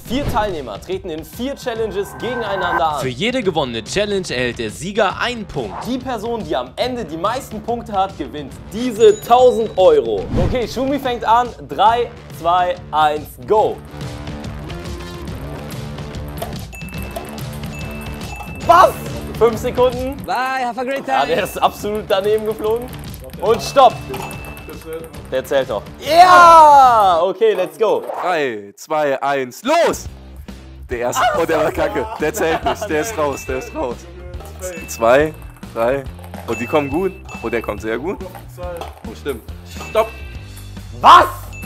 4 Teilnehmer treten in 4 Challenges gegeneinander an. Für jede gewonnene Challenge erhält der Sieger einen Punkt. Die Person, die am Ende die meisten Punkte hat, gewinnt diese 1000 Euro. Okay, Schumi fängt an. 3, 2, 1, go! Was? 5 Sekunden. Bye, have a great time. Ja, der ist absolut daneben geflogen. Und stopp. Der zählt noch. Ja! Okay, let's go. 3, 2, 1, los! Der erste. Oh, der war kacke. Der zählt nicht. Der ist raus. Der ist raus. 2, 3. Oh, die kommen gut. Oh, der kommt sehr gut. Oh, stimmt. Stopp! Was?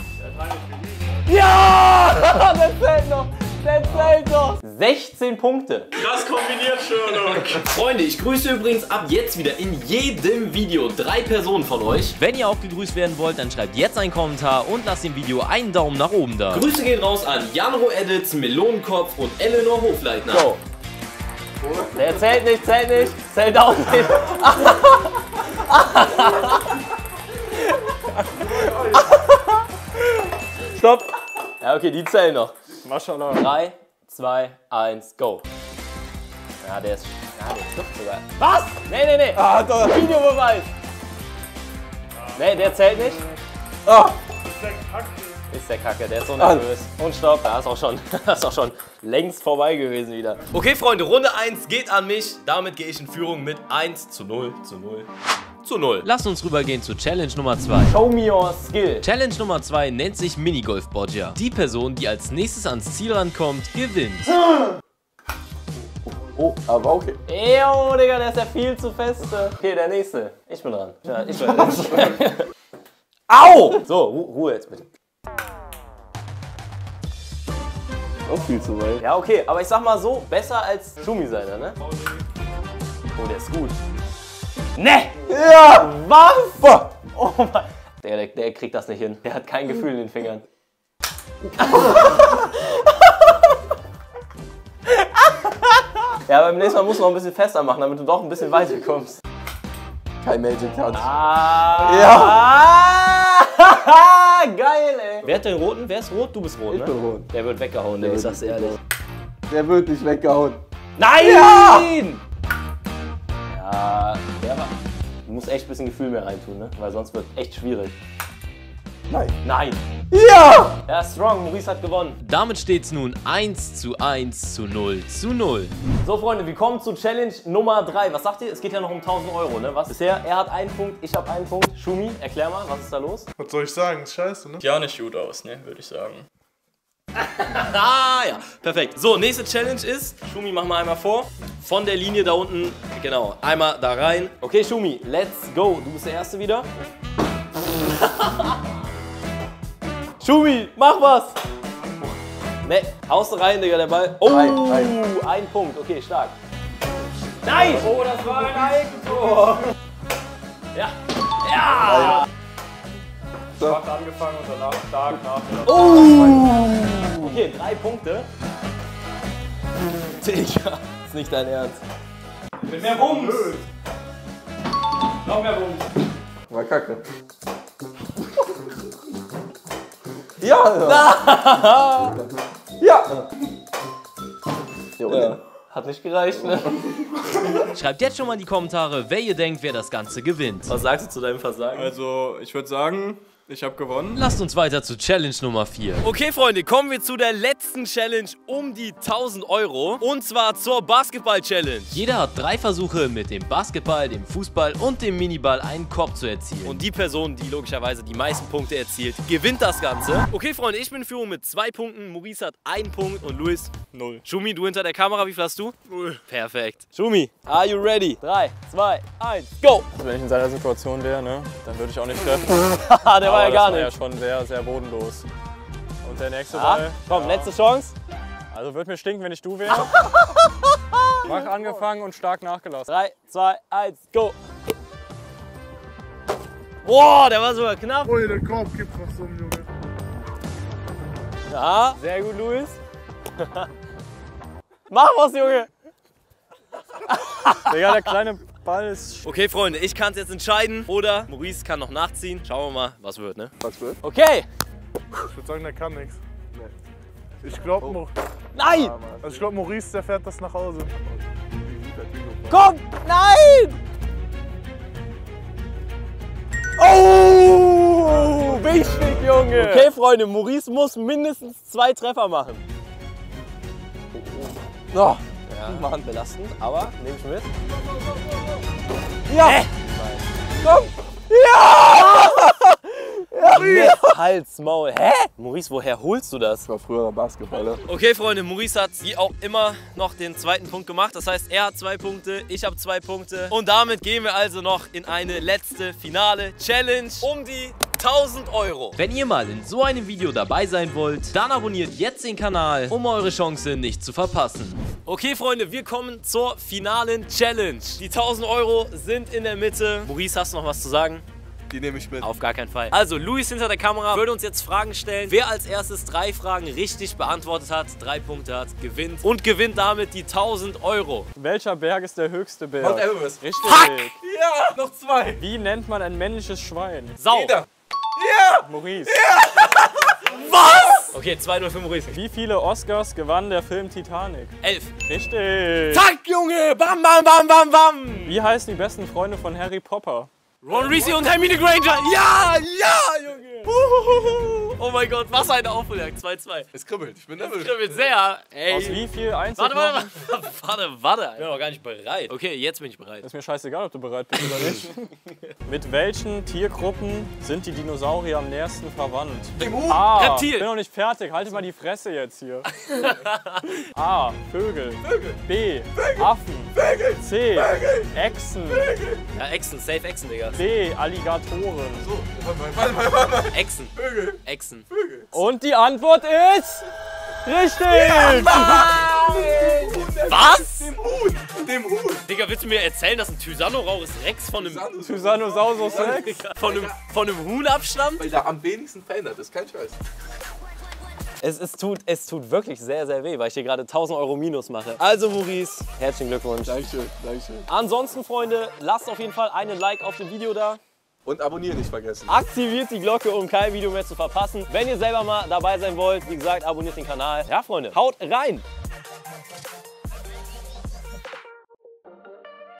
Ja! Der zählt noch. Der zählt noch. 16 Punkte. Krass kombiniert, Sherlock. Freunde, ich grüße übrigens ab jetzt wieder in jedem Video 3 Personen von euch. Wenn ihr auch gegrüßt werden wollt, dann schreibt jetzt einen Kommentar und lasst dem Video einen Daumen nach oben da. Grüße gehen raus an Janro Edits, Melonenkopf und Eleanor Hofleitner. So. Der zählt nicht, zählt auch nicht. Stopp. Ja, okay, die zählen noch. Maschallah. 3, 2, 1, go. Ja, der ist trifft sogar. Was? Nee. Ah, doch. Videobeweis. Nee, der zählt nicht. Ah. Ist der Kacke, der ist so nervös. Und stopp, das ist auch schon längst vorbei gewesen wieder. Okay, Freunde, Runde 1 geht an mich. Damit gehe ich in Führung mit 1:0. Lasst uns rübergehen zu Challenge Nummer 2. Show me your skill. Challenge Nummer 2 nennt sich Minigolf-Bodger. Die Person, die als nächstes ans Ziel rankommt, gewinnt. Oh, aber okay. Ejo, Digga, der ist ja viel zu feste. Okay, der nächste. Ich bin dran. Ja, ich bin dran. Au! So, Ruhe jetzt bitte. Auch viel zu weit. Ja, okay, aber ich sag mal so, besser als Schumi seiner, ne? Oh, der ist gut. Ne! Ja! Was? Boah. Oh Mann. Der kriegt das nicht hin. Der hat kein Gefühl in den Fingern. Ja, beim nächsten Mal musst du noch ein bisschen fester machen, damit du doch ein bisschen weiter kommst. Kein Magic Touch. Ah! Ja! Geil, ey. Wer hat den roten? Wer ist rot? Du bist rot, Ich ne? bin rot. Der wird weggehauen, ey, ich sag's dir ehrlich. Der wird nicht weggehauen. Nein! Ja! Ja, der war... Du musst echt ein bisschen Gefühl mehr reintun, ne? Weil sonst wird echt schwierig. Nein. Nein! Ja! Ja, strong. Maurice hat gewonnen. Damit steht es nun 1:1:0:0. So, Freunde, wir kommen zu Challenge Nummer 3. Was sagt ihr? Es geht ja noch um 1000 Euro, ne? Was? Bisher, er hat einen Punkt, ich habe einen Punkt. Schumi, erklär mal, was ist da los? Was soll ich sagen? Ist scheiße, ne? Ja, nicht gut aus, ne? Würde ich sagen. Ah, ja, perfekt. So, nächste Challenge ist, Schumi, mach mal einmal vor. Von der Linie da unten, genau, einmal da rein. Okay, Schumi, let's go. Du bist der Erste wieder. Schumi, mach was! Ne, haust rein, Digga, der Ball. Oh, ein Punkt. Okay, stark. Nein! Oh, das war ein Eigentor. Ja. Ja! Schwach angefangen und danach stark nachgelassen. Oh! Okay, 3 Punkte. Digga, ist nicht dein Ernst. Mit mehr Bums! Noch mehr Bums. War kacke. Ja! Ja! Ja. Hat nicht gereicht, ne? Schreibt jetzt schon mal in die Kommentare, wer ihr denkt, wer das Ganze gewinnt. Was sagst du zu deinem Versagen? Also, ich würde sagen, ich habe gewonnen. Lasst uns weiter zu Challenge Nummer 4. Okay, Freunde, kommen wir zu der letzten Challenge um die 1000 Euro. Und zwar zur Basketball-Challenge. Jeder hat 3 Versuche, mit dem Basketball, dem Fußball und dem Miniball einen Korb zu erzielen. Und die Person, die logischerweise die meisten Punkte erzielt, gewinnt das Ganze. Okay, Freunde, ich bin in Führung mit 2 Punkten. Maurice hat 1 Punkt und Luis 0. Schumi, du hinter der Kamera, wie viel hast du? 0. Perfekt. Schumi, are you ready? 3, 2, 1, go! Wenn ich in seiner Situation wäre, ne, dann würde ich auch nicht treffen. Der war ja gar Das war ja nicht. schon sehr, sehr bodenlos. Und der nächste Ball. Komm, ja. letzte Chance. Also würde mir stinken, wenn ich du wäre. Schwach angefangen und stark nachgelassen. 3, 2, 1, go! Boah, der war sogar knapp. Oh, der Korb gibt was um, Junge. Ja, sehr gut, Luis. Mach was, Junge! Digga, der kleine Ball ist... Okay, Freunde, ich kann es jetzt entscheiden. Oder Maurice kann noch nachziehen. Schauen wir mal, was wird, ne? Was wird? Okay! Ich würde sagen, der kann nichts. Ich glaube, Nein! also ich glaube, Maurice, der fährt das nach Hause. Komm! Nein! Oh! Wichtig, Junge! Okay, Freunde, Maurice muss mindestens 2 Treffer machen. Oh, Ja, Mann, belastend, aber nehme ich mit. Ja! Komm! Ja! Maurice! Hals, Maul. Hä? Maurice, woher holst du das? das war früher Basketballer. Okay, Freunde, Maurice hat wie auch immer noch den zweiten Punkt gemacht. Das heißt, er hat 2 Punkte, ich habe 2 Punkte. Und damit gehen wir also noch in eine letzte finale Challenge um die 1000 Euro. Wenn ihr mal in so einem Video dabei sein wollt, dann abonniert jetzt den Kanal, um eure Chance nicht zu verpassen. Okay, Freunde, wir kommen zur finalen Challenge. Die 1000 Euro sind in der Mitte. Maurice, hast du noch was zu sagen? Die nehme ich mit. Auf gar keinen Fall. Also, Luis hinter der Kamera würde uns jetzt Fragen stellen. Wer als erstes 3 Fragen richtig beantwortet hat, 3 Punkte hat, gewinnt. Und gewinnt damit die 1000 Euro. Welcher Berg ist der höchste Berg? Mount Everest. Richtig. Ja, noch 2. Wie nennt man ein männliches Schwein? Sau. Wieder. Ja! Maurice. Okay, 2-0 für Maurice. Wie viele Oscars gewann der Film Titanic? 11. Richtig. Zack, Junge! Bam, bam, bam, bam, bam! Wie heißen die besten Freunde von Harry Potter? Ron Weasley und Hermine Granger. Ja, ja, Junge. Oh mein Gott, was eine Aufholjagd. 2-2. Es kribbelt, ich bin nervös. Ich bin sehr. Ey. Aus wie viel Warte. Einzelknochen? Warte. Ich bin noch gar nicht bereit. Okay, jetzt bin ich bereit. Ist mir scheißegal, ob du bereit bist oder nicht. Mit welchen Tiergruppen sind die Dinosaurier am nächsten verwandt? A. Reptil. Ich bin noch nicht fertig. Haltet mal die Fresse jetzt hier. A. Vögel. B. Affen. C. Echsen. Ja, Echsen, safe Echsen, Digga. D. Alligatoren. So, warte. Echsen. Vögel. Echsen. Und die Antwort ist... Richtig! Was? Dem Huhn. Digga, willst du mir erzählen, dass ein Tyrannosaurus Rex von einem Tyrannosaurus Rex. von einem Huhn abstammt? Weil der am wenigsten verändert ist, kein Scheiß. Es tut wirklich sehr, sehr weh, weil ich hier gerade 1000 Euro minus mache. Also Maurice, herzlichen Glückwunsch. Dankeschön. Ansonsten, Freunde, lasst auf jeden Fall einen Like auf dem Video da. Und abonnieren nicht vergessen. Aktiviert die Glocke, um kein Video mehr zu verpassen. Wenn ihr selber mal dabei sein wollt, wie gesagt, abonniert den Kanal. Ja, Freunde, haut rein!